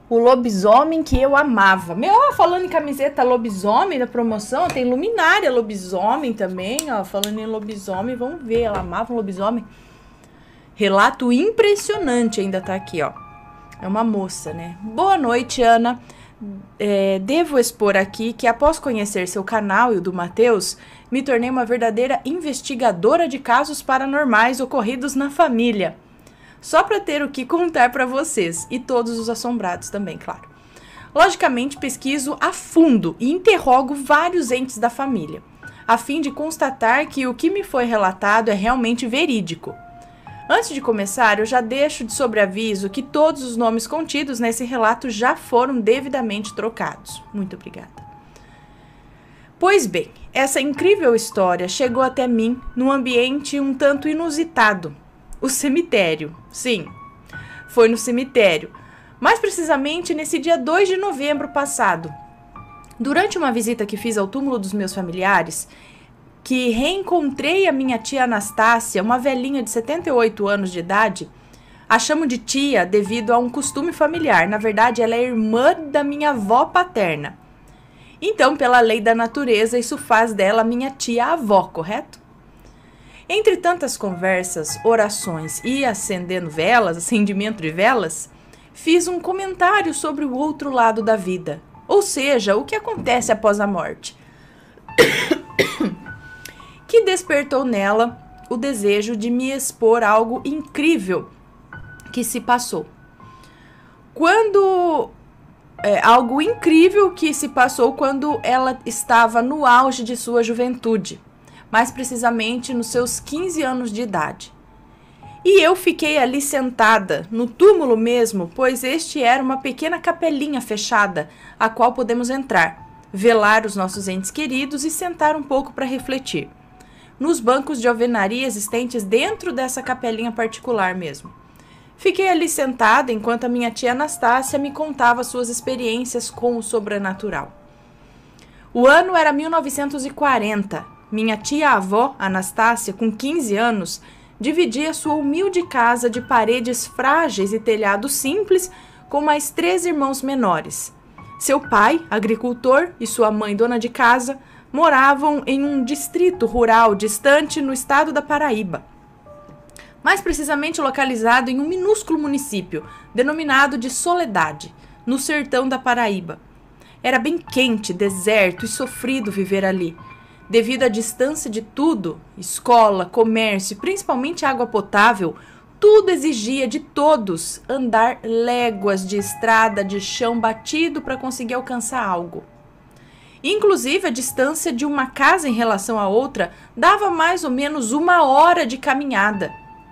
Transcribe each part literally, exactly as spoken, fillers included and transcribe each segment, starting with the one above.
O lobisomem que eu amava. Meu, ó, falando em camiseta lobisomem da promoção, tem luminária lobisomem também, ó. Falando em lobisomem, vamos ver, ela amava um lobisomem. Relato impressionante ainda tá aqui, ó. É uma moça, né? Boa noite, Ana. É, devo expor aqui que após conhecer seu canal e o do Matheus, me tornei uma verdadeira investigadora de casos paranormais ocorridos na família. Só para ter o que contar para vocês e todos os assombrados também, claro. Logicamente, pesquiso a fundo e interrogo vários entes da família, a fim de constatar que o que me foi relatado é realmente verídico. Antes de começar, eu já deixo de sobreaviso que todos os nomes contidos nesse relato já foram devidamente trocados. Muito obrigada. Pois bem, essa incrível história chegou até mim num ambiente um tanto inusitado. O cemitério, sim, foi no cemitério, mais precisamente nesse dia dois de novembro passado. Durante uma visita que fiz ao túmulo dos meus familiares, que reencontrei a minha tia Anastácia, uma velhinha de setenta e oito anos de idade. A chamo de tia devido a um costume familiar, na verdade ela é irmã da minha avó paterna. Então, pela lei da natureza, isso faz dela minha tia-avó, correto? Entre tantas conversas, orações e acendendo velas, acendimento de velas, fiz um comentário sobre o outro lado da vida, ou seja, o que acontece após a morte, que despertou nela o desejo de me expor algo incrível que se passou. Quando... É, algo incrível que se passou quando ela estava no auge de sua juventude, mais precisamente nos seus quinze anos de idade. E eu fiquei ali sentada, no túmulo mesmo, pois este era uma pequena capelinha fechada, a qual podemos entrar, velar os nossos entes queridos e sentar um pouco para refletir, nos bancos de alvenaria existentes dentro dessa capelinha particular mesmo. Fiquei ali sentada enquanto a minha tia Anastácia me contava suas experiências com o sobrenatural. O ano era mil novecentos e quarenta. Minha tia-avó, Anastácia, com quinze anos, dividia sua humilde casa de paredes frágeis e telhado simples com mais três irmãos menores. Seu pai, agricultor, e sua mãe, dona de casa, moravam em um distrito rural distante no estado da Paraíba, mais precisamente localizado em um minúsculo município, denominado de Soledade, no sertão da Paraíba. Era bem quente, deserto e sofrido viver ali, devido à distância de tudo, escola, comércio e principalmente água potável, tudo exigia de todos andar léguas de estrada de chão batido para conseguir alcançar algo. Inclusive, a distância de uma casa em relação à outra dava mais ou menos uma hora de caminhada.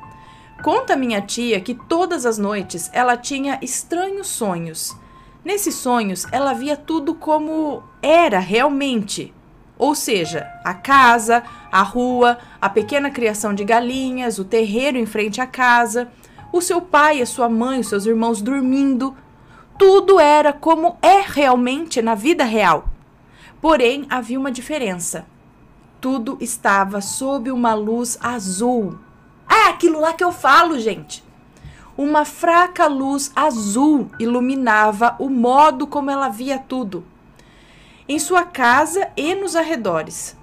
Conta minha tia que todas as noites ela tinha estranhos sonhos. Nesses sonhos, ela via tudo como era realmente. Ou seja, a casa, a rua, a pequena criação de galinhas, o terreiro em frente à casa, o seu pai, a sua mãe, os seus irmãos dormindo. Tudo era como é realmente na vida real. Porém, havia uma diferença. Tudo estava sob uma luz azul. É aquilo lá que eu falo, gente. Uma fraca luz azul iluminava o modo como ela via tudo, em sua casa e nos arredores.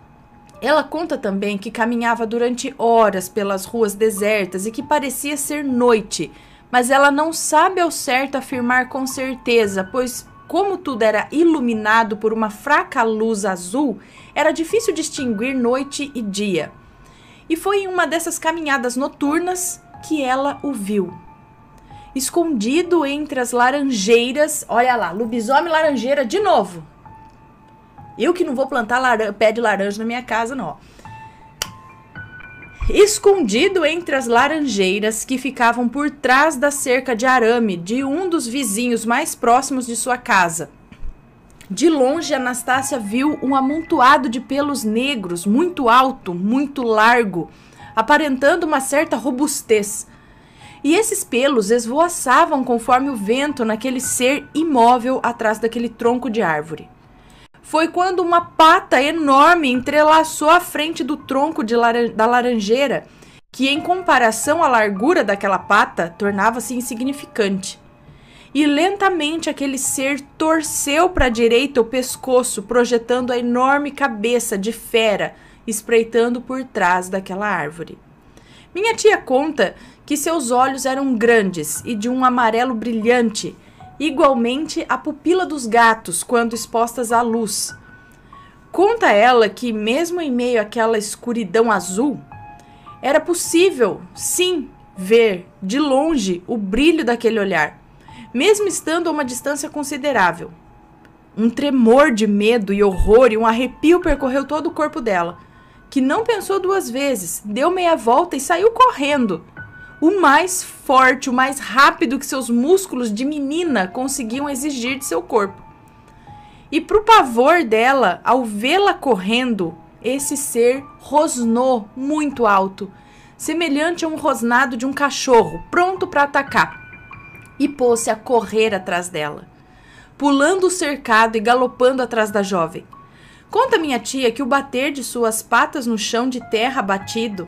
Ela conta também que caminhava durante horas pelas ruas desertas e que parecia ser noite, mas ela não sabe ao certo afirmar com certeza, pois como tudo era iluminado por uma fraca luz azul, era difícil distinguir noite e dia. E foi em uma dessas caminhadas noturnas que ela o viu. Escondido entre as laranjeiras, olha lá, lobisomem laranjeira de novo. Eu que não vou plantar laran- pé de laranja na minha casa, não. Escondido entre as laranjeiras que ficavam por trás da cerca de arame de um dos vizinhos mais próximos de sua casa. De longe, Anastácia viu um amontoado de pelos negros, muito alto, muito largo, aparentando uma certa robustez. E esses pelos esvoaçavam conforme o vento naquele ser imóvel atrás daquele tronco de árvore. Foi quando uma pata enorme entrelaçou a frente do tronco de laran- da laranjeira, que em comparação à largura daquela pata, tornava-se insignificante. e lentamente aquele ser torceu para a direita o pescoço, projetando a enorme cabeça de fera, espreitando por trás daquela árvore. Minha tia conta que seus olhos eram grandes e de um amarelo brilhante, igualmente a pupila dos gatos quando expostas à luz. Conta ela que, mesmo em meio àquela escuridão azul, era possível, sim, ver de longe o brilho daquele olhar, mesmo estando a uma distância considerável. Um tremor de medo e horror e um arrepio percorreu todo o corpo dela, que não pensou duas vezes, deu meia volta e saiu correndo, o mais forte, o mais rápido que seus músculos de menina conseguiam exigir de seu corpo. E pro pavor dela, ao vê-la correndo, esse ser rosnou muito alto, semelhante a um rosnado de um cachorro, pronto para atacar, e pôs-se a correr atrás dela, pulando o cercado e galopando atrás da jovem. Conta minha tia que o bater de suas patas no chão de terra batido,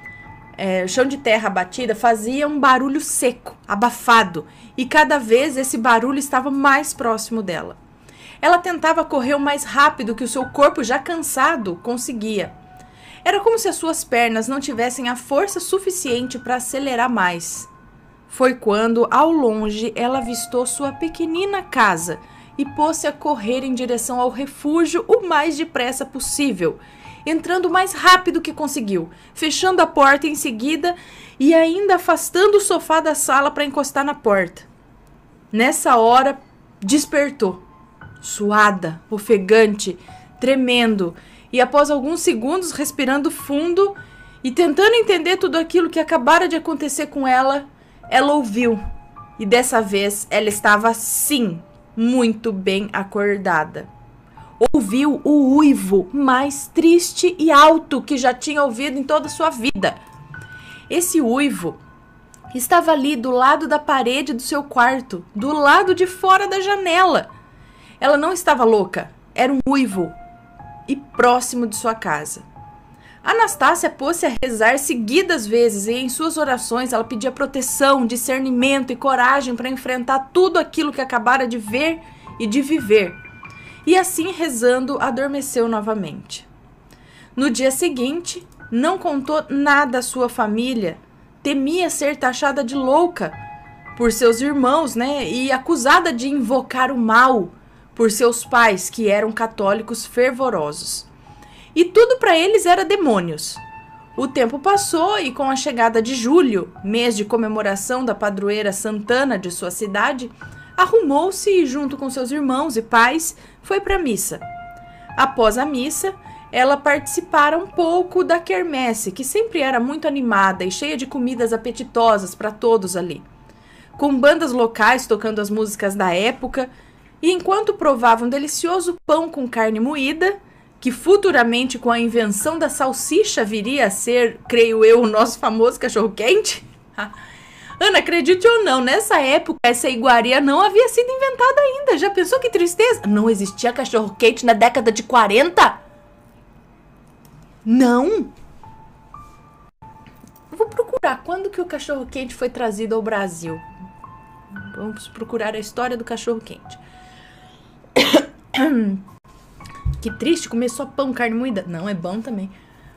é, chão de terra batida fazia um barulho seco, abafado, e cada vez esse barulho estava mais próximo dela. Ela tentava correr o mais rápido que o seu corpo, já cansado, conseguia. Era como se as suas pernas não tivessem a força suficiente para acelerar mais. Foi quando, ao longe, ela avistou sua pequenina casa e pôs-se a correr em direção ao refúgio o mais depressa possível, entrando o mais rápido que conseguiu, fechando a porta em seguida e ainda afastando o sofá da sala para encostar na porta. Nessa hora, despertou, suada, ofegante, tremendo, e após alguns segundos respirando fundo e tentando entender tudo aquilo que acabara de acontecer com ela, ela ouviu, e dessa vez ela estava, sim, muito bem acordada. Ouviu o uivo mais triste e alto que já tinha ouvido em toda a sua vida. Esse uivo estava ali do lado da parede do seu quarto, do lado de fora da janela. Ela não estava louca, era um uivo e próximo de sua casa. Anastácia pôs-se a rezar seguidas vezes e em suas orações ela pedia proteção, discernimento e coragem para enfrentar tudo aquilo que acabara de ver e de viver. E assim rezando, adormeceu novamente. No dia seguinte, não contou nada à sua família, temia ser taxada de louca por seus irmãos, né, e acusada de invocar o mal por seus pais, que eram católicos fervorosos. E tudo para eles era demônios. O tempo passou e com a chegada de julho, mês de comemoração da padroeira Santana de sua cidade, arrumou-se e junto com seus irmãos e pais foi para a missa. Após a missa, ela participara um pouco da quermesse, que sempre era muito animada e cheia de comidas apetitosas para todos ali, com bandas locais tocando as músicas da época, e enquanto provavam um delicioso pão com carne moída, que futuramente com a invenção da salsicha viria a ser, creio eu, o nosso famoso cachorro-quente. Ana, acredite ou não, nessa época essa iguaria não havia sido inventada ainda. Já pensou que tristeza? Não existia cachorro-quente na década de quarenta? Não. Vou procurar quando que o cachorro-quente foi trazido ao Brasil. Vamos procurar a história do cachorro-quente. Que triste, comer só pão, carne moída. Não, é bom também.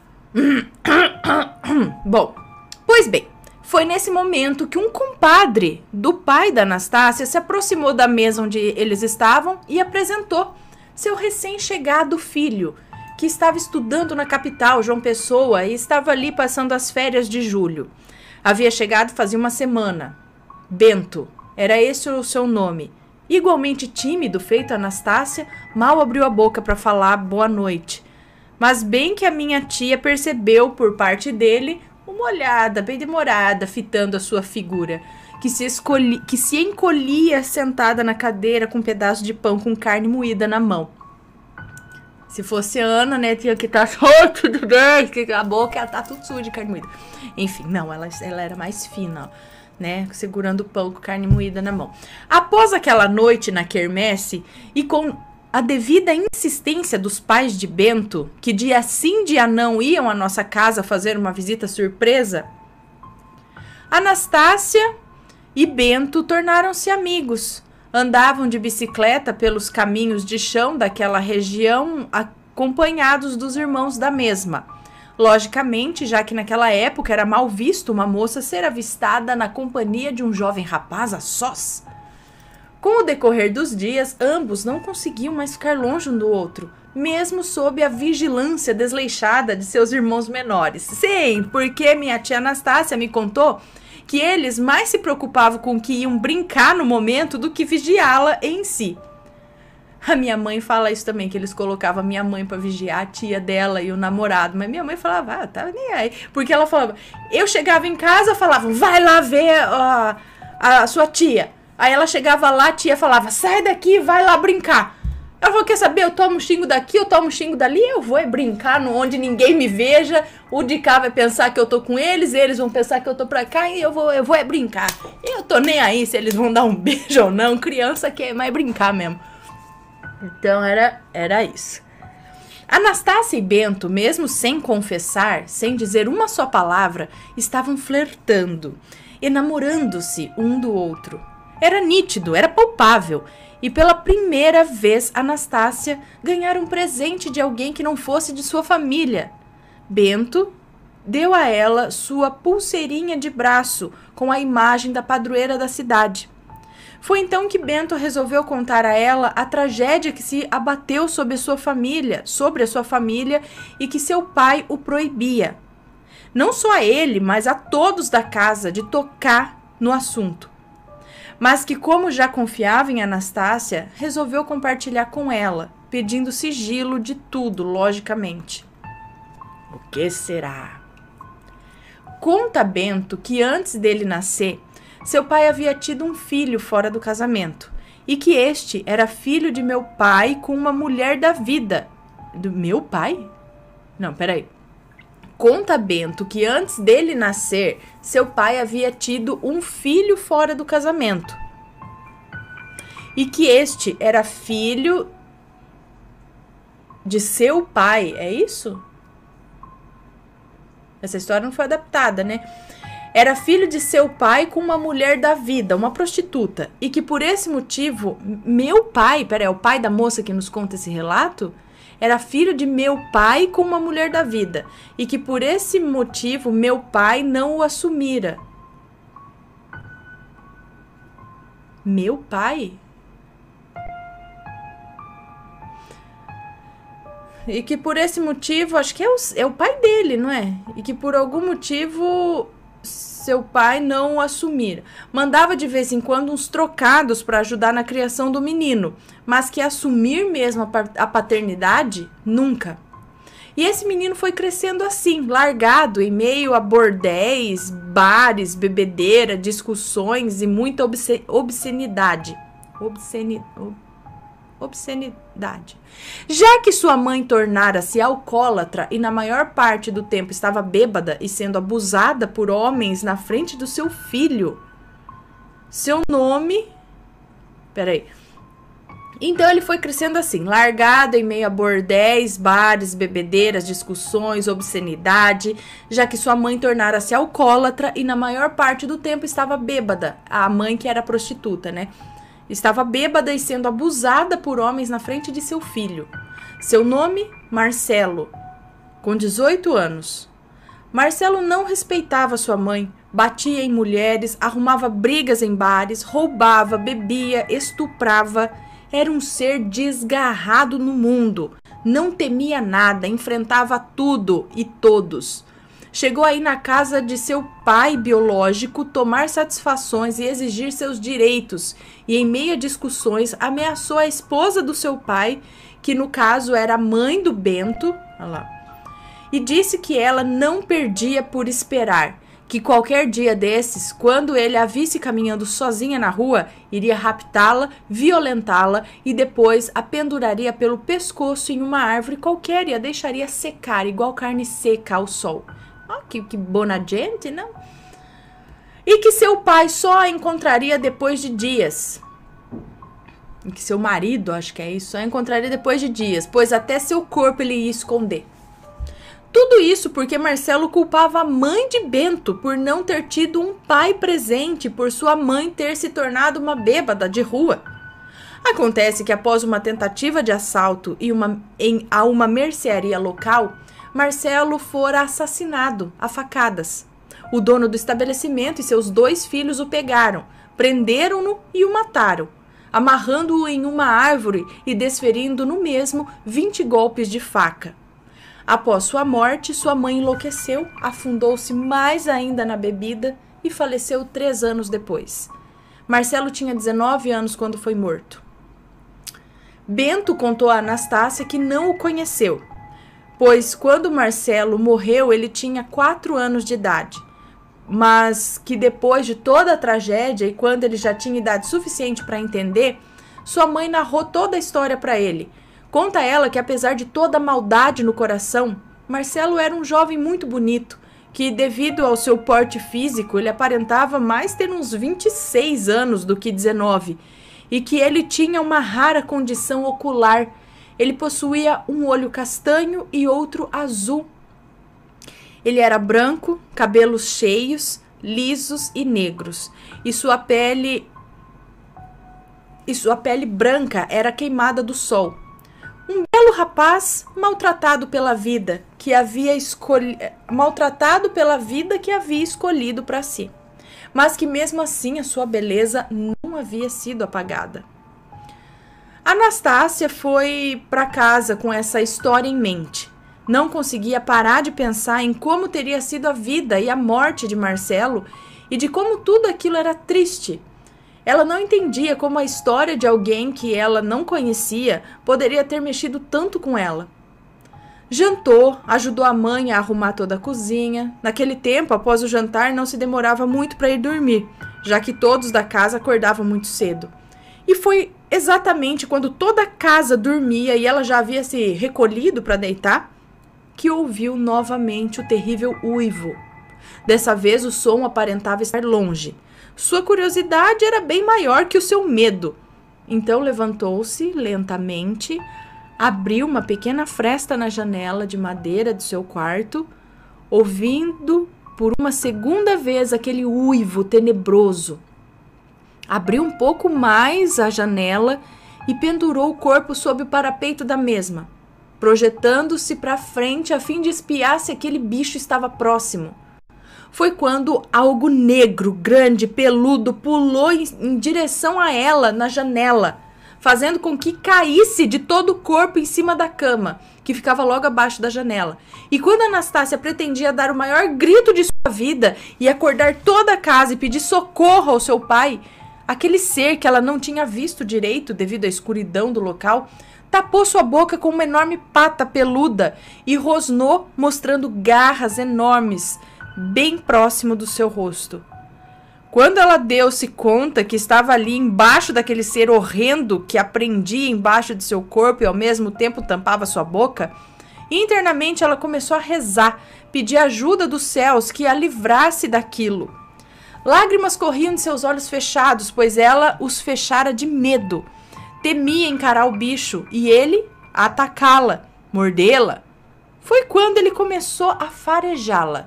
Bom, pois bem, foi nesse momento que um compadre do pai da Anastácia se aproximou da mesa onde eles estavam e apresentou seu recém-chegado filho, que estava estudando na capital, João Pessoa, e estava ali passando as férias de julho. Havia chegado fazia uma semana. Bento, era esse o seu nome. Igualmente tímido, feito Anastácia, mal abriu a boca para falar boa noite. Mas bem que a minha tia percebeu por parte dele uma olhada bem demorada, fitando a sua figura, que se, escolhi, que se encolhia sentada na cadeira com um pedaço de pão com carne moída na mão. Se fosse Ana, né, tinha que estar tudo bem, que a boca ela tá tudo suja de carne moída. Enfim, não, ela, ela era mais fina, ó. Né, segurando o pão com carne moída na mão. Após aquela noite na quermesse e com a devida insistência dos pais de Bento, que dia sim, dia não iam à nossa casa fazer uma visita surpresa, Anastácia e Bento tornaram-se amigos. Andavam de bicicleta pelos caminhos de chão daquela região, acompanhados dos irmãos da mesma. Logicamente, já que naquela época era mal visto uma moça ser avistada na companhia de um jovem rapaz a sós. Com o decorrer dos dias, ambos não conseguiam mais ficar longe um do outro, mesmo sob a vigilância desleixada de seus irmãos menores. Sim, porque minha tia Anastácia me contou que eles mais se preocupavam com que iam brincar no momento do que vigiá-la em si. A minha mãe fala isso também, que eles colocavam a minha mãe pra vigiar a tia dela e o namorado. Mas minha mãe falava, ah, tá nem aí. Porque ela falava, eu chegava em casa, falavam, vai lá ver a, a sua tia. Aí ela chegava lá, a tia falava, sai daqui, vai lá brincar. Ela falou, quer saber, eu tomo um xingo daqui, eu tomo um xingo dali, eu vou é brincar no onde ninguém me veja. O de cá vai pensar que eu tô com eles, eles vão pensar que eu tô pra cá e eu vou, eu vou é brincar. Eu tô nem aí se eles vão dar um beijo ou não, criança quer mais brincar mesmo. Então era, era isso. Anastácia e Bento, mesmo sem confessar, sem dizer uma só palavra, estavam flertando, enamorando-se um do outro. Era nítido, era palpável. E pela primeira vez, Anastácia ganhara um presente de alguém que não fosse de sua família. Bento deu a ela sua pulseirinha de braço com a imagem da padroeira da cidade. Foi então que Bento resolveu contar a ela a tragédia que se abateu sobre a sua família, sobre a sua família e que seu pai o proibia. Não só a ele, mas a todos da casa de tocar no assunto. Mas que, como já confiava em Anastácia, resolveu compartilhar com ela, pedindo sigilo de tudo, logicamente. O que será? Conta Bento que antes dele nascer, seu pai havia tido um filho fora do casamento, e que este era filho de meu pai com uma mulher da vida. Do meu pai? Não, peraí. Conta Bento que antes dele nascer, seu pai havia tido um filho fora do casamento. E que este era filho de seu pai, é isso? Essa história não foi adaptada, né? Era filho de seu pai com uma mulher da vida, uma prostituta. E que por esse motivo, meu pai, peraí, é o pai da moça que nos conta esse relato? Era filho de meu pai com uma mulher da vida. E que por esse motivo, meu pai não o assumira. Meu pai? E que por esse motivo, acho que é o, é o pai dele, não é? E que por algum motivo seu pai não o assumira. Mandava de vez em quando uns trocados para ajudar na criação do menino, mas que assumir mesmo a paternidade, nunca. E esse menino foi crescendo assim, largado em meio a bordéis, bares, bebedeira, discussões e muita obsce- obscenidade. Obsceni- ob- obscenidade. Já que sua mãe tornara-se alcoólatra e na maior parte do tempo estava bêbada e sendo abusada por homens na frente do seu filho. Seu nome... Peraí. Então ele foi crescendo assim, largado em meio a bordéis, bares, bebedeiras, discussões, obscenidade, já que sua mãe tornara-se alcoólatra e na maior parte do tempo estava bêbada. A mãe que era prostituta, né? Estava bêbada e sendo abusada por homens na frente de seu filho. Seu nome, Marcelo, com dezoito anos. Marcelo não respeitava sua mãe, batia em mulheres, arrumava brigas em bares, roubava, bebia, estuprava. Era um ser desgarrado no mundo. Não temia nada, enfrentava tudo e todos. Chegou aí na casa de seu pai biológico tomar satisfações e exigir seus direitos. E em meio a discussões ameaçou a esposa do seu pai, que no caso era a mãe do Bento, olha lá, e disse que ela não perdia por esperar, que qualquer dia desses, quando ele a visse caminhando sozinha na rua, iria raptá-la, violentá-la e depois a penduraria pelo pescoço em uma árvore qualquer e a deixaria secar igual carne seca ao sol. Oh, que, que bona gente, não? E que seu pai só a encontraria depois de dias. E que seu marido, acho que é isso, só a encontraria depois de dias, pois até seu corpo ele ia esconder. Tudo isso porque Marcelo culpava a mãe de Bento por não ter tido um pai presente, por sua mãe ter se tornado uma bêbada de rua. Acontece que após uma tentativa de assalto e uma, em, a uma mercearia local, Marcelo fora assassinado a facadas. O dono do estabelecimento e seus dois filhos o pegaram, prenderam-no e o mataram, amarrando-o em uma árvore e desferindo no mesmo vinte golpes de faca. Após sua morte, sua mãe enlouqueceu, afundou-se mais ainda na bebida e faleceu três anos depois. Marcelo tinha dezenove anos quando foi morto. Bento contou a Anastácia que não o conheceu, pois quando Marcelo morreu ele tinha quatro anos de idade, mas que depois de toda a tragédia e quando ele já tinha idade suficiente para entender, sua mãe narrou toda a história para ele. Conta ela que apesar de toda a maldade no coração, Marcelo era um jovem muito bonito, que devido ao seu porte físico ele aparentava mais ter uns vinte e seis anos do que dezenove, e que ele tinha uma rara condição ocular. Ele possuía um olho castanho e outro azul. Ele era branco, cabelos cheios, lisos e negros, e sua pele e sua pele branca era queimada do sol. Um belo rapaz maltratado pela vida que havia escolhido, maltratado pela vida que havia escolhido para si, mas que mesmo assim a sua beleza não havia sido apagada. Anastácia foi para casa com essa história em mente. Não conseguia parar de pensar em como teria sido a vida e a morte de Marcelo e de como tudo aquilo era triste. Ela não entendia como a história de alguém que ela não conhecia poderia ter mexido tanto com ela. Jantou, ajudou a mãe a arrumar toda a cozinha. Naquele tempo, após o jantar, não se demorava muito para ir dormir, já que todos da casa acordavam muito cedo. E foi exatamente quando toda a casa dormia e ela já havia se recolhido para deitar, que ouviu novamente o terrível uivo. Dessa vez o som aparentava estar longe. Sua curiosidade era bem maior que o seu medo. Então levantou-se lentamente, abriu uma pequena fresta na janela de madeira do seu quarto, ouvindo por uma segunda vez aquele uivo tenebroso. Abriu um pouco mais a janela e pendurou o corpo sob o parapeito da mesma, projetando-se para frente a fim de espiar se aquele bicho estava próximo. Foi quando algo negro, grande, peludo, pulou em, em direção a ela na janela, fazendo com que caísse de todo o corpo em cima da cama, que ficava logo abaixo da janela. E quando Anastácia pretendia dar o maior grito de sua vida e acordar toda a casa e pedir socorro ao seu pai, aquele ser que ela não tinha visto direito devido à escuridão do local, tapou sua boca com uma enorme pata peluda e rosnou, mostrando garras enormes, bem próximo do seu rosto. Quando ela deu-se conta que estava ali embaixo daquele ser horrendo que a prendia embaixo de seu corpo e ao mesmo tempo tampava sua boca, internamente ela começou a rezar, pedir ajuda dos céus que a livrasse daquilo. Lágrimas corriam de seus olhos fechados, pois ela os fechara de medo. Temia encarar o bicho e ele atacá-la, mordê-la. Foi quando ele começou a farejá-la.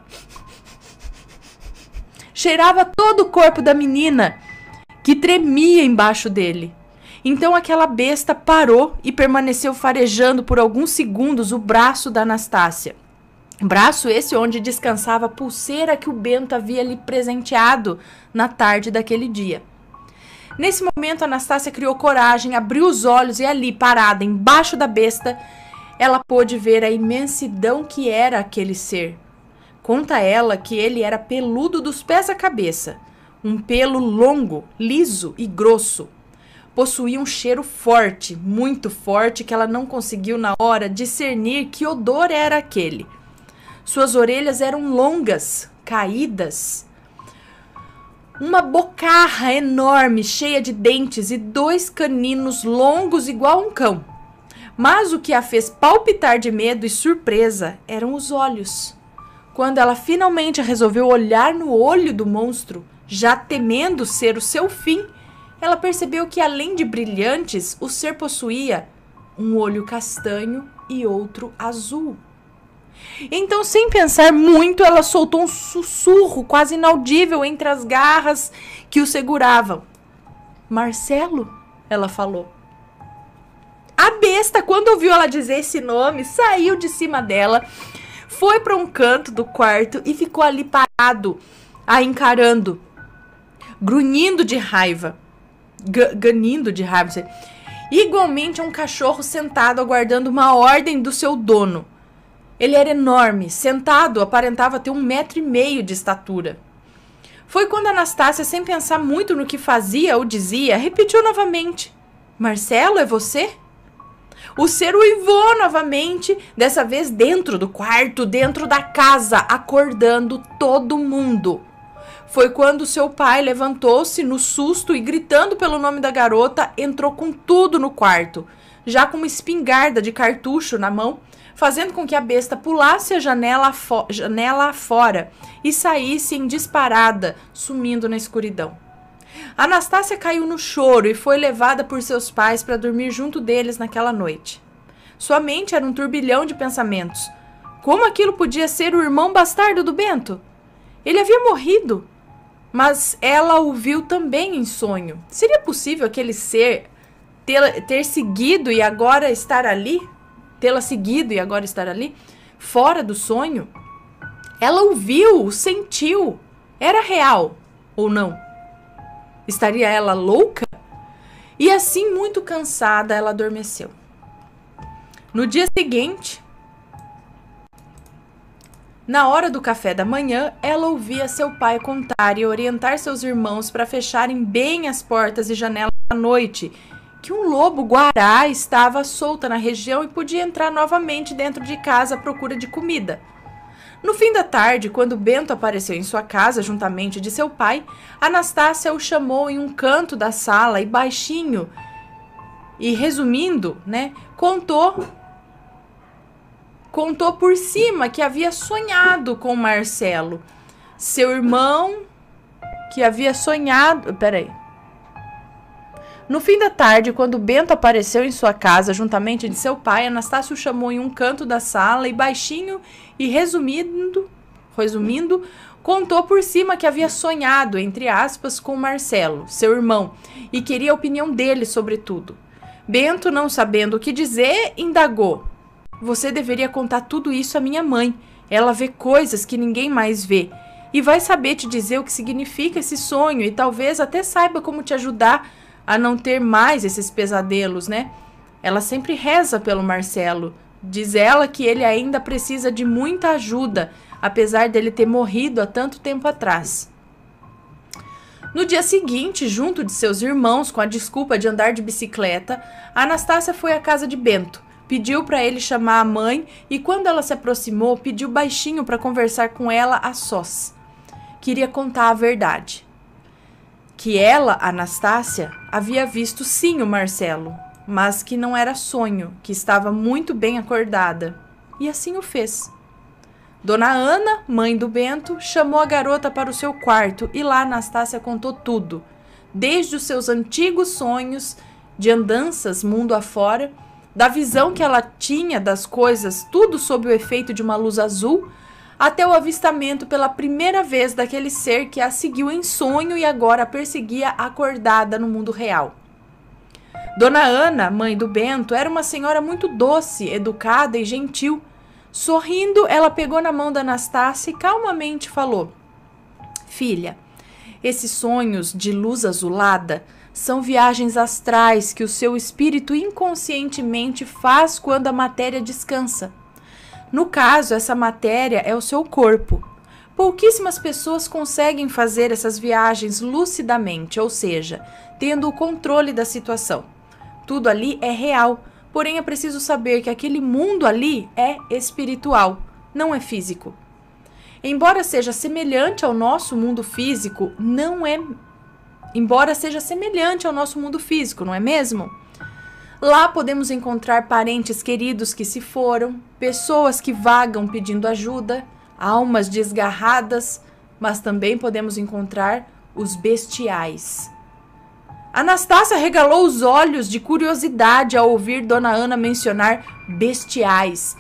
Cheirava todo o corpo da menina, que tremia embaixo dele. Então aquela besta parou e permaneceu farejando por alguns segundos o braço da Anastácia. Braço esse onde descansava a pulseira que o Bento havia lhe presenteado na tarde daquele dia. Nesse momento, Anastácia criou coragem, abriu os olhos e ali, parada embaixo da besta, ela pôde ver a imensidão que era aquele ser. Conta ela que ele era peludo dos pés à cabeça, um pelo longo, liso e grosso. Possuía um cheiro forte, muito forte, que ela não conseguiu na hora discernir que odor era aquele. Suas orelhas eram longas, caídas. Uma bocarra enorme, cheia de dentes e dois caninos longos igual um cão. Mas o que a fez palpitar de medo e surpresa eram os olhos. Quando ela finalmente resolveu olhar no olho do monstro, já temendo ser o seu fim, ela percebeu que além de brilhantes, o ser possuía um olho castanho e outro azul. Então, sem pensar muito, ela soltou um sussurro quase inaudível entre as garras que o seguravam. Marcelo, ela falou. A besta, quando ouviu ela dizer esse nome, saiu de cima dela, foi para um canto do quarto e ficou ali parado, a encarando, grunhindo de raiva, ganindo de raiva, igualmente a um cachorro sentado aguardando uma ordem do seu dono. Ele era enorme, sentado, aparentava ter um metro e meio de estatura. Foi quando Anastácia, sem pensar muito no que fazia ou dizia, repetiu novamente: Marcelo, é você? O ser uivou novamente, dessa vez dentro do quarto, dentro da casa, acordando todo mundo. Foi quando seu pai levantou-se no susto e, gritando pelo nome da garota, entrou com tudo no quarto, já com uma espingarda de cartucho na mão, fazendo com que a besta pulasse a janela, fo- janela fora e saísse em disparada, sumindo na escuridão. Anastácia caiu no choro e foi levada por seus pais para dormir junto deles naquela noite. Sua mente era um turbilhão de pensamentos. Como aquilo podia ser o irmão bastardo do Bento? Ele havia morrido, mas ela o viu também em sonho. Seria possível aquele ser ter, ter seguido e agora estar ali? Tê-la seguido e agora estar ali? Fora do sonho? Ela o viu, o sentiu. Era real ou não? Estaria ela louca? E assim, muito cansada, ela adormeceu. No dia seguinte, na hora do café da manhã, ela ouvia seu pai contar e orientar seus irmãos para fecharem bem as portas e janelas à noite, que um lobo-guará estava solta na região e podia entrar novamente dentro de casa à procura de comida. No fim da tarde, quando Bento apareceu em sua casa juntamente de seu pai, Anastácia o chamou em um canto da sala e baixinho, e resumindo, né, contou, contou por cima que havia sonhado com Marcelo, seu irmão, que havia sonhado... Peraí. No fim da tarde, quando Bento apareceu em sua casa juntamente de seu pai, Anastácia o chamou em um canto da sala e baixinho e resumindo, resumindo, contou por cima que havia sonhado, entre aspas, com Marcelo, seu irmão, e queria a opinião dele sobre tudo. Bento, não sabendo o que dizer, indagou: Você deveria contar tudo isso à minha mãe. Ela vê coisas que ninguém mais vê e vai saber te dizer o que significa esse sonho e talvez até saiba como te ajudar a não ter mais esses pesadelos, né? Ela sempre reza pelo Marcelo. Diz ela que ele ainda precisa de muita ajuda, apesar dele ter morrido há tanto tempo atrás. No dia seguinte, junto de seus irmãos, com a desculpa de andar de bicicleta, Anastácia foi à casa de Bento, pediu para ele chamar a mãe e, quando ela se aproximou, pediu baixinho para conversar com ela a sós. Queria contar a verdade. Que ela, Anastácia, havia visto sim o Marcelo, mas que não era sonho, que estava muito bem acordada. E assim o fez. Dona Ana, mãe do Bento, chamou a garota para o seu quarto e lá Anastácia contou tudo, desde os seus antigos sonhos de andanças mundo afora, da visão que ela tinha das coisas, tudo sob o efeito de uma luz azul, até o avistamento pela primeira vez daquele ser que a seguiu em sonho e agora a perseguia acordada no mundo real. Dona Ana, mãe do Bento, era uma senhora muito doce, educada e gentil. Sorrindo, ela pegou na mão da Anastácia e calmamente falou: Filha, esses sonhos de luz azulada são viagens astrais que o seu espírito inconscientemente faz quando a matéria descansa. No caso, essa matéria é o seu corpo. Pouquíssimas pessoas conseguem fazer essas viagens lucidamente, ou seja, tendo o controle da situação. Tudo ali é real, porém é preciso saber que aquele mundo ali é espiritual, não é físico. Embora seja semelhante ao nosso mundo físico, não é... Embora seja semelhante ao nosso mundo físico, não é mesmo? Lá podemos encontrar parentes queridos que se foram, pessoas que vagam pedindo ajuda, almas desgarradas, mas também podemos encontrar os bestiais. Anastácia regalou os olhos de curiosidade ao ouvir Dona Ana mencionar bestiais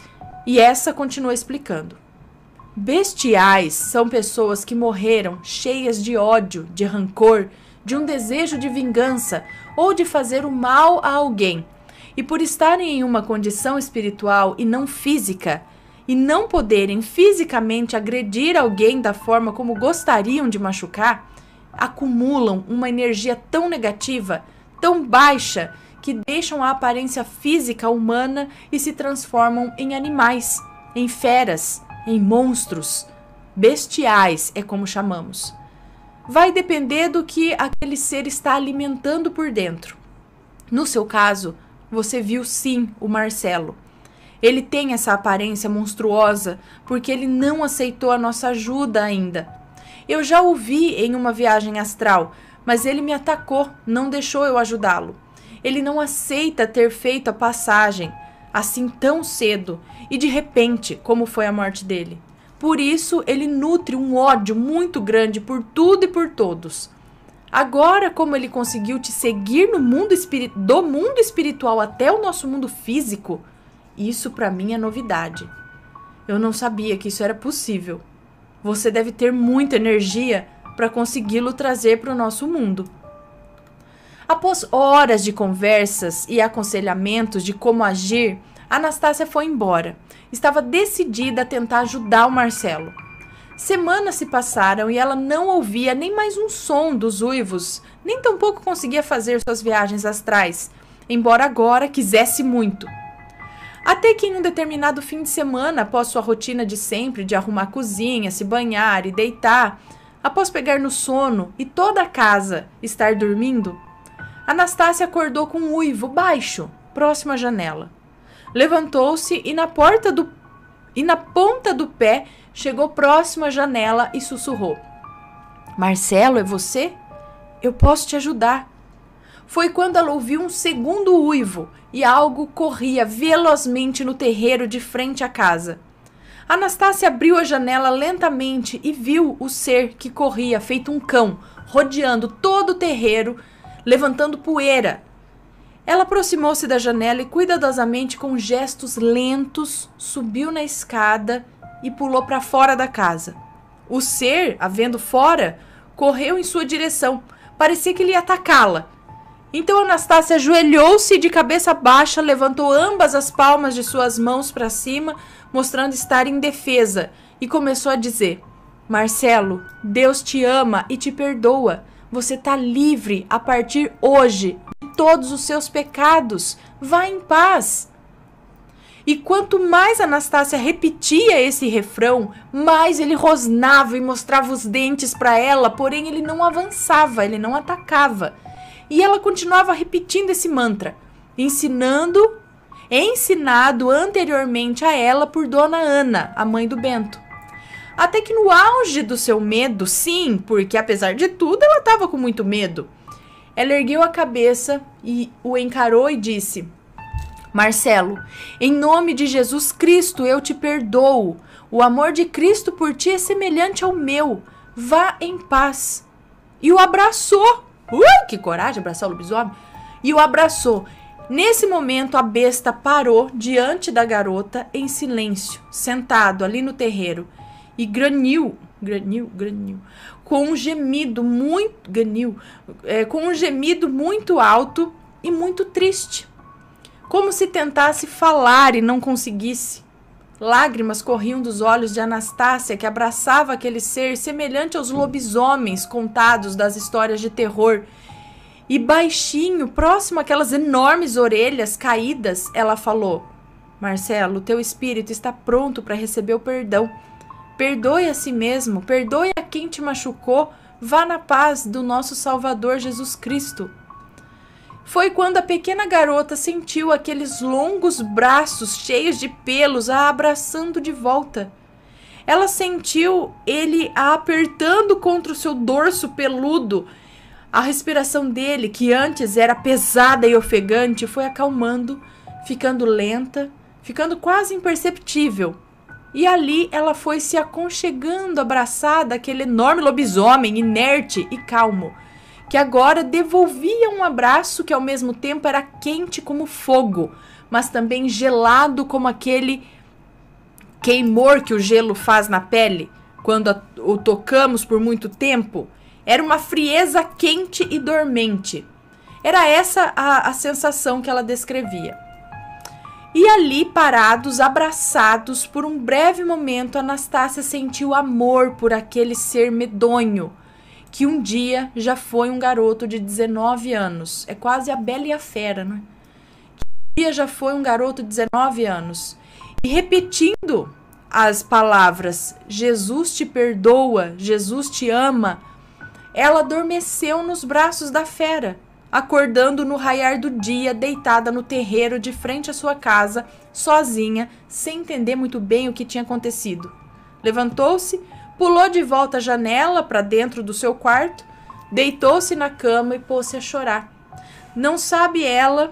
E essa continua explicando. Bestiais são pessoas que morreram cheias de ódio, de rancor, de um desejo de vingança ou de fazer o mal a alguém. E por estarem em uma condição espiritual e não física, e não poderem fisicamente agredir alguém da forma como gostariam de machucar, acumulam uma energia tão negativa, tão baixa, que deixam a aparência física humana e se transformam em animais, em feras, em monstros. Bestiais é como chamamos. Vai depender do que aquele ser está alimentando por dentro. No seu caso, você viu sim o Marcelo. Ele tem essa aparência monstruosa porque ele não aceitou a nossa ajuda ainda. Eu já o vi em uma viagem astral, mas ele me atacou, não deixou eu ajudá-lo. Ele não aceita ter feito a passagem assim tão cedo e de repente, como foi a morte dele. Por isso, ele nutre um ódio muito grande por tudo e por todos. Agora, como ele conseguiu te seguir no mundo espiri- do mundo espiritual até o nosso mundo físico, isso para mim é novidade. Eu não sabia que isso era possível. Você deve ter muita energia para consegui-lo trazer para o nosso mundo. Após horas de conversas e aconselhamentos de como agir, Anastácia foi embora. Estava decidida a tentar ajudar o Marcelo. Semanas se passaram e ela não ouvia nem mais um som dos uivos, nem tampouco conseguia fazer suas viagens astrais, embora agora quisesse muito. Até que em um determinado fim de semana, após sua rotina de sempre de arrumar a cozinha, se banhar e deitar, após pegar no sono e toda a casa estar dormindo, Anastácia acordou com um uivo baixo, próximo à janela. Levantou-se e na porta do e na ponta do pé chegou próximo à janela e sussurrou: Marcelo, é você? Eu posso te ajudar. Foi quando ela ouviu um segundo uivo e algo corria velozmente no terreiro de frente à casa. Anastácia abriu a janela lentamente e viu o ser que corria feito um cão, rodeando todo o terreiro, levantando poeira. Ela aproximou-se da janela e cuidadosamente, com gestos lentos, subiu na escada e pulou para fora da casa. O ser, a vendo fora, correu em sua direção. Parecia que ele ia atacá-la. Então Anastácia ajoelhou-se de cabeça baixa, levantou ambas as palmas de suas mãos para cima, mostrando estar indefesa, e começou a dizer: Marcelo, Deus te ama e te perdoa. Você está livre a partir hoje de todos os seus pecados. Vá em paz. E quanto mais Anastácia repetia esse refrão, mais ele rosnava e mostrava os dentes para ela, porém ele não avançava, ele não atacava. E ela continuava repetindo esse mantra, ensinando, ensinado anteriormente a ela por Dona Ana, a mãe do Bento. Até que no auge do seu medo, sim, porque apesar de tudo ela estava com muito medo, ela ergueu a cabeça e o encarou e disse: Marcelo, em nome de Jesus Cristo eu te perdoo. O amor de Cristo por ti é semelhante ao meu. Vá em paz. E o abraçou. Ui, que coragem abraçar o lobisomem. E o abraçou. Nesse momento a besta parou diante da garota em silêncio, sentado ali no terreiro. E graniu, graniu, graniu, com um gemido muito, graniu, é, com um gemido muito alto e muito triste, como se tentasse falar e não conseguisse. Lágrimas corriam dos olhos de Anastácia, que abraçava aquele ser semelhante aos lobisomens contados das histórias de terror. E baixinho, próximo àquelas enormes orelhas caídas, ela falou: Marcelo, teu espírito está pronto para receber o perdão. Perdoe a si mesmo, perdoe a quem te machucou, vá na paz do nosso Salvador Jesus Cristo. Foi quando a pequena garota sentiu aqueles longos braços cheios de pelos a abraçando de volta. Ela sentiu ele a apertando contra o seu dorso peludo. A respiração dele, que antes era pesada e ofegante, foi acalmando, ficando lenta, ficando quase imperceptível. E ali ela foi se aconchegando, abraçada àquele enorme lobisomem inerte e calmo, que agora devolvia um abraço que ao mesmo tempo era quente como fogo, mas também gelado como aquele queimor que o gelo faz na pele quando a, o tocamos por muito tempo. Era uma frieza quente e dormente. Era essa a, a sensação que ela descrevia. E ali, parados, abraçados, por um breve momento, Anastácia sentiu amor por aquele ser medonho, que um dia já foi um garoto de dezenove anos. É quase a Bela e a Fera, né? Que um dia já foi um garoto de dezenove anos. E repetindo as palavras, Jesus te perdoa, Jesus te ama, ela adormeceu nos braços da fera, acordando no raiar do dia, deitada no terreiro de frente à sua casa, sozinha, sem entender muito bem o que tinha acontecido. Levantou-se, pulou de volta à janela para dentro do seu quarto, deitou-se na cama e pôs-se a chorar. Não sabe ela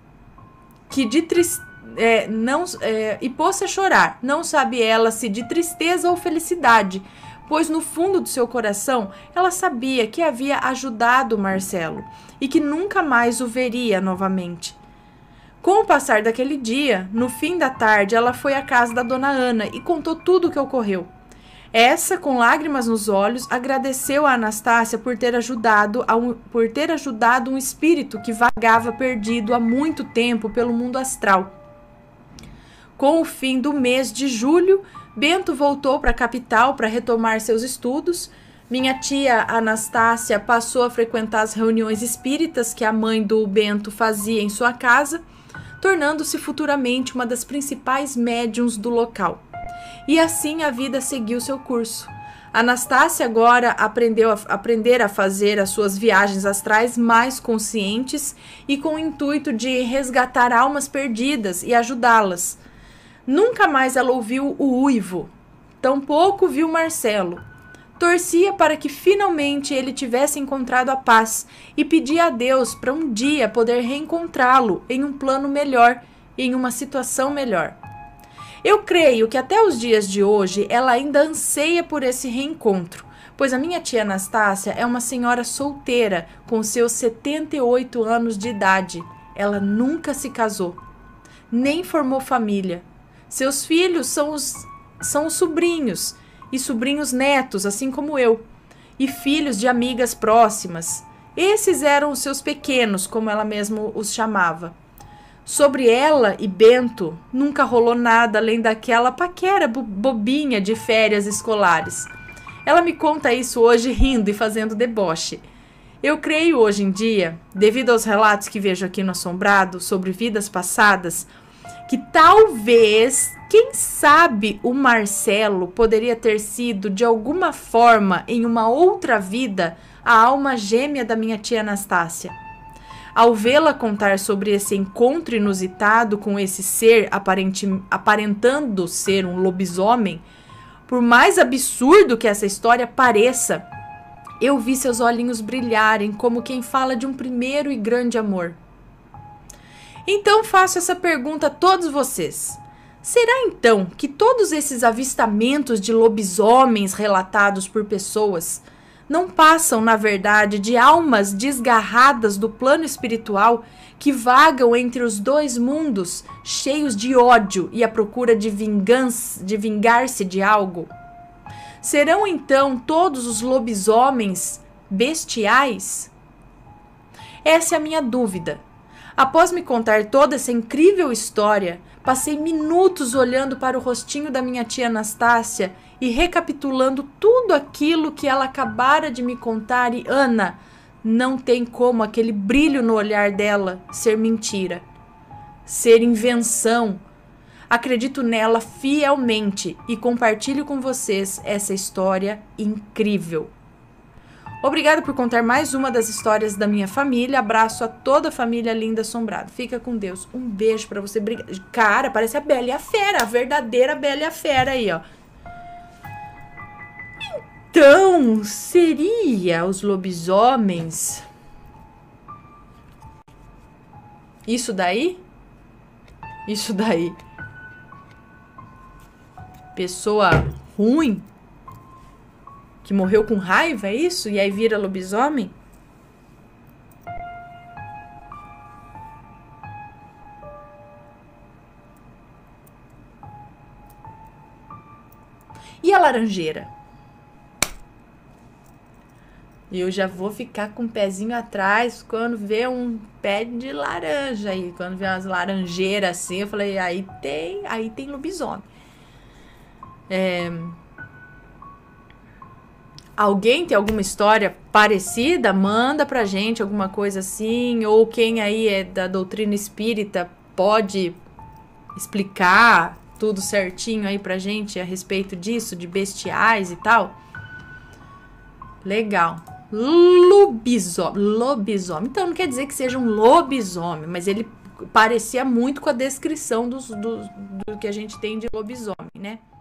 que de tristeza, é, não, é, e pôs-se a chorar. Não sabe ela se de tristeza ou felicidade, pois no fundo do seu coração ela sabia que havia ajudado Marcelo e que nunca mais o veria novamente. Com o passar daquele dia, no fim da tarde, ela foi à casa da dona Ana e contou tudo o que ocorreu. Essa, com lágrimas nos olhos, agradeceu a Anastácia por ter ajudado, a um, por ter ajudado um espírito que vagava perdido há muito tempo pelo mundo astral. Com o fim do mês de julho, Bento voltou para a capital para retomar seus estudos. Minha tia Anastácia passou a frequentar as reuniões espíritas que a mãe do Bento fazia em sua casa, tornando-se futuramente uma das principais médiuns do local. E assim a vida seguiu seu curso. Anastácia agora aprendeu a, aprender a fazer as suas viagens astrais mais conscientes e com o intuito de resgatar almas perdidas e ajudá-las. Nunca mais ela ouviu o uivo, tampouco viu Marcelo. Torcia para que finalmente ele tivesse encontrado a paz e pedia a Deus para um dia poder reencontrá-lo em um plano melhor, em uma situação melhor. Eu creio que até os dias de hoje ela ainda anseia por esse reencontro, pois a minha tia Anastácia é uma senhora solteira com seus setenta e oito anos de idade. Ela nunca se casou, nem formou família. Seus filhos são os, são os sobrinhos e sobrinhos netos, assim como eu, e filhos de amigas próximas. Esses eram os seus pequenos, como ela mesma os chamava. Sobre ela e Bento, nunca rolou nada além daquela paquera bobinha de férias escolares. Ela me conta isso hoje rindo e fazendo deboche. Eu creio hoje em dia, devido aos relatos que vejo aqui no Assombrado sobre vidas passadas, que talvez, quem sabe, o Marcelo poderia ter sido, de alguma forma, em uma outra vida, a alma gêmea da minha tia Anastácia. Ao vê-la contar sobre esse encontro inusitado com esse ser aparente, aparentando ser um lobisomem, por mais absurdo que essa história pareça, eu vi seus olhinhos brilharem como quem fala de um primeiro e grande amor. Então faço essa pergunta a todos vocês. Será então que todos esses avistamentos de lobisomens relatados por pessoas não passam, na verdade, de almas desgarradas do plano espiritual que vagam entre os dois mundos, cheios de ódio e à procura de vingança, de vingar-se de algo? Serão então todos os lobisomens bestiais? Essa é a minha dúvida. Após me contar toda essa incrível história, passei minutos olhando para o rostinho da minha tia Anastácia e recapitulando tudo aquilo que ela acabara de me contar e, Ana, não tem como aquele brilho no olhar dela ser mentira, ser invenção. Acredito nela fielmente e compartilho com vocês essa história incrível. Obrigada por contar mais uma das histórias da minha família. Abraço a toda a família linda Assombrado. Fica com Deus. Um beijo pra você. Cara, parece a Bela e a Fera. A verdadeira Bela e a Fera aí, ó. Então, seria os lobisomens isso daí? Isso daí. Pessoa ruim? Que morreu com raiva, é isso? E aí vira lobisomem? a laranjeira? Eu já vou ficar com o pezinho atrás quando vê um pé de laranja aí, quando vê umas laranjeiras assim, eu falei, aí tem, aí tem lobisomem. É... Alguém tem alguma história parecida? Manda pra gente alguma coisa assim, ou quem aí é da doutrina espírita pode explicar tudo certinho aí pra gente a respeito disso, de bestiais e tal. Legal. Lobisomem. Lobisomem. Então não quer dizer que seja um lobisomem, mas ele parecia muito com a descrição dos, do, do que a gente tem de lobisomem, né?